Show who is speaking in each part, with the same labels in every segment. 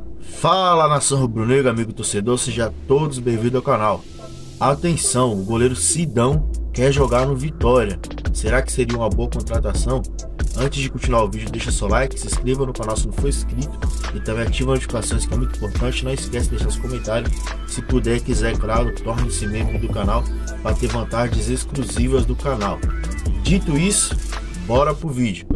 Speaker 1: Fala, nação rubro-negra, amigo torcedor, sejam todos bem-vindos ao canal. Atenção, o goleiro Sidão quer jogar no Vitória. Será que seria uma boa contratação? Antes de continuar o vídeo, deixa seu like, se inscreva no canal se não for inscrito e também ativa as notificações, que é muito importante. Não esquece de deixar os comentários. Se puder, quiser, claro, torne-se membro do canal para ter vantagens exclusivas do canal. Dito isso, bora pro vídeo.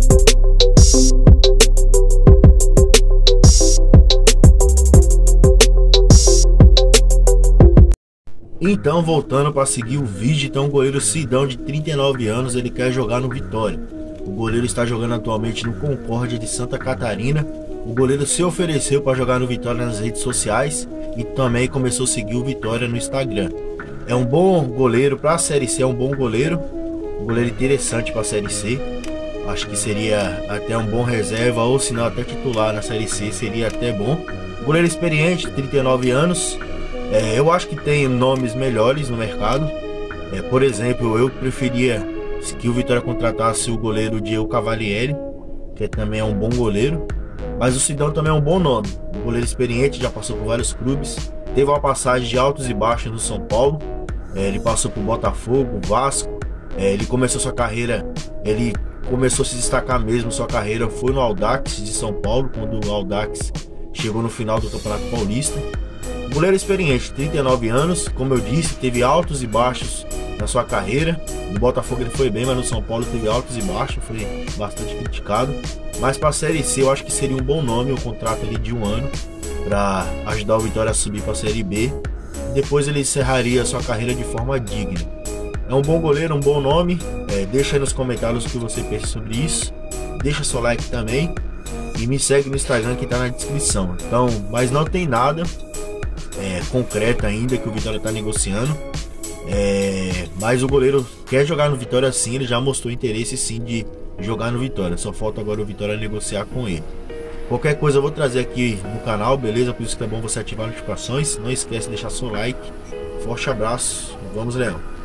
Speaker 1: Então, voltando para seguir o vídeo, então o goleiro Sidão, de 39 anos, ele quer jogar no Vitória. O goleiro está jogando atualmente no Concórdia de Santa Catarina. O goleiro se ofereceu para jogar no Vitória nas redes sociais e também começou a seguir o Vitória no Instagram. É um bom goleiro para a Série C, é um bom goleiro. Um goleiro interessante para a Série C. Acho que seria até um bom reserva, ou se não até titular na Série C, seria até bom. Goleiro experiente, 39 anos. Eu acho que tem nomes melhores no mercado. Por exemplo, eu preferia que o Vitória contratasse o goleiro Diego Cavalieri, que também é um bom goleiro. Mas o Sidão também é um bom nome. Um goleiro experiente, já passou por vários clubes. Teve uma passagem de altos e baixos no São Paulo. Ele passou por Botafogo, Vasco. Ele começou sua carreira, ele começou a se destacar mesmo. Sua carreira foi no Audax de São Paulo, quando o Audax chegou no final do Campeonato Paulista. Goleiro experiente, 39 anos, como eu disse, teve altos e baixos na sua carreira. No Botafogo ele foi bem, mas no São Paulo teve altos e baixos, foi bastante criticado. Mas para a Série C eu acho que seria um bom nome, um contrato ali de 1 ano, para ajudar o Vitória a subir para a Série B. Depois ele encerraria a sua carreira de forma digna. É um bom goleiro, um bom nome. Deixa aí nos comentários o que você pensa sobre isso. Deixa seu like também e me segue no Instagram que está na descrição. Então, mas não tem nada concreto ainda que o Vitória está negociando, mas o goleiro quer jogar no Vitória sim. Ele já mostrou interesse sim de jogar no Vitória, só falta agora o Vitória negociar com ele. Qualquer coisa eu vou trazer aqui no canal, beleza? Por isso que é bom você ativar as notificações. Não esquece de deixar seu like. Forte abraço, vamos Leão.